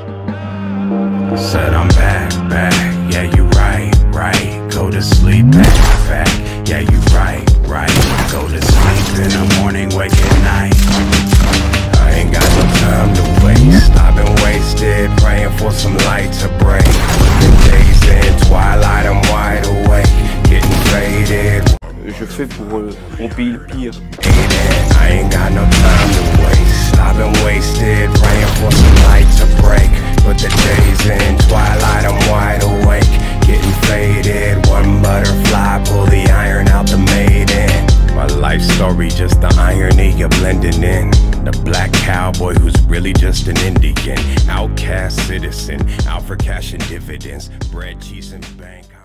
Said I'm back, yeah you right, go to sleep, back, yeah you right, go to sleep in the morning, wake at night. I ain't got no time to waste, I've been wasted, praying for some light to break. The days in twilight, I'm wide awake, getting faded. Je fais pour payer le pire. I ain't got no time to waste, I've been wasted, praying for some light to break. But the days in twilight, I'm wide awake, getting faded. One butterfly, pull the iron out the maiden. My life story, just the irony of blending in. The black cowboy who's really just an Indian. Outcast citizen, out for cash and dividends. Bread, cheese, and bank.